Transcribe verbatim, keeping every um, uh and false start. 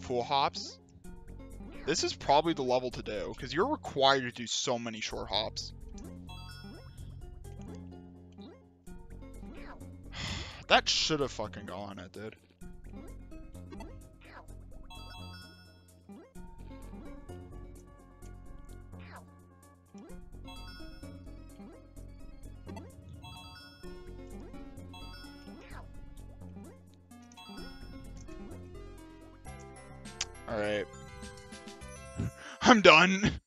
full hops. This is probably the level to do, because you're required to do so many short hops. That should have fucking gone, it did. Alright. I'm done.